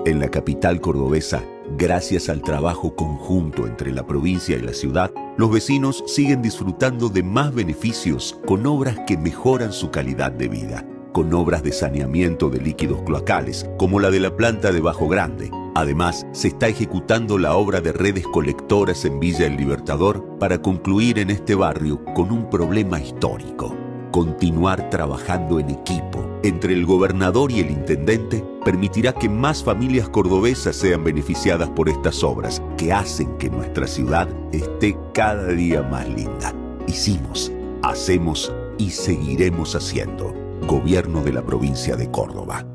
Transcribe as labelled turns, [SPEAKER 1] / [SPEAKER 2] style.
[SPEAKER 1] En la capital cordobesa, gracias al trabajo conjunto entre la provincia y la ciudad, los vecinos siguen disfrutando de más beneficios con obras que mejoran su calidad de vida, con obras de saneamiento de líquidos cloacales, como la de la planta de Bajo Grande. Además, se está ejecutando la obra de redes colectoras en Villa El Libertador para concluir en este barrio con un problema histórico. Continuar trabajando en equipo entre el gobernador y el intendente permitirá que más familias cordobesas sean beneficiadas por estas obras que hacen que nuestra ciudad esté cada día más linda. Hicimos, hacemos y seguiremos haciendo. Gobierno de la provincia de Córdoba.